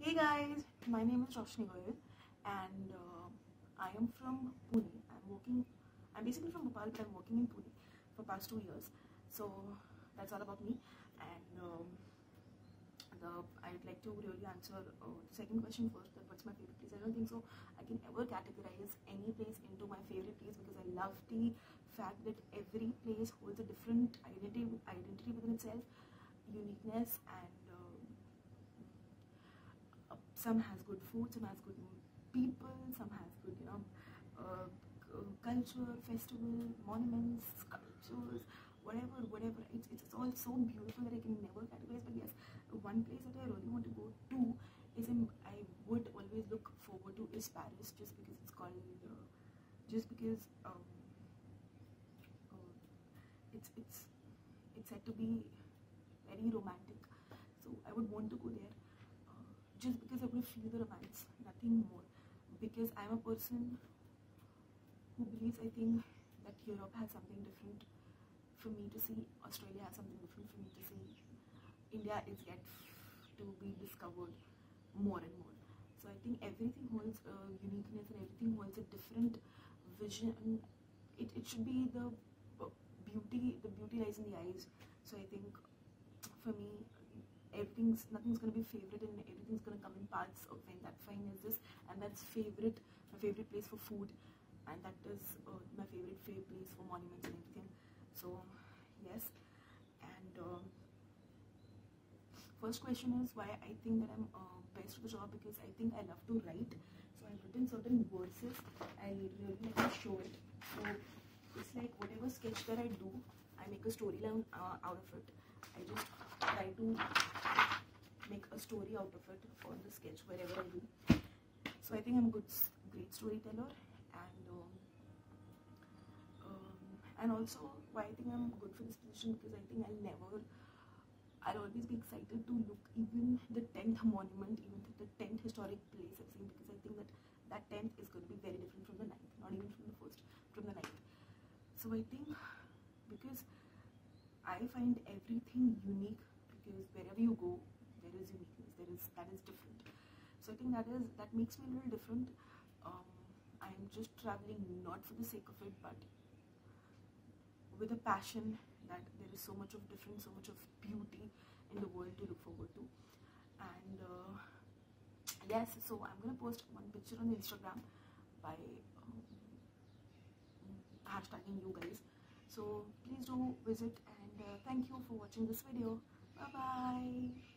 Hey guys, my name is Roshni Goyal and I am from Pune. I'm basically from Bhopal, but I'm working in Pune for past 2 years. So that's all about me. And I'd like to really answer the second question first, that what's my favorite place. I don't think so I can ever categorize any place into my favorite place, because I love the fact that every place holds a different identity within itself, uniqueness, and some has good food, some has good people, some has good, culture, festival, monuments, sculptures, whatever. It's all so beautiful that I can never categorize. But yes, one place that I really want to go to I would always look forward to is Paris, just because it's called, just because it's said to be very romantic. So I would want to go there, just because I want to feel the romance, nothing more. Because I'm a person who believes, I think, that Europe has something different for me to see, Australia has something different for me to see, India is yet to be discovered more and more. So I think everything holds a uniqueness and everything holds a different vision. It should be the beauty lies in the eyes. So I think for me, nothing's gonna be favorite, and everything's gonna come in parts of when that fine is this, and that's my favorite place for food, and that is my favorite place for monuments and everything. So yes. And first question is why I think that I'm best for the job, because I think I love to write. So I've written certain verses. I really like to show it. So it's like whatever sketch that I do, I make a storyline out of it. I just try to make a story out of it on the sketch wherever I do. So I think I'm a great storyteller. And also why I think I'm good for this position, because I think I'll always be excited to look even the 10th monument, even the 10th historic place I've seen, because I think that 10th is going to be very different from the 9th, not even from the first, from the 9th. So I think, because I find everything unique, because wherever you go, there is uniqueness, that is different. So I think that makes me a little different. I'm just traveling not for the sake of it, but with a passion that there is so much of difference, so much of beauty in the world to look forward to. And yes, so I'm gonna post one picture on Instagram by hashtagging you guys. So please do visit, and thank you for watching this video. Bye bye.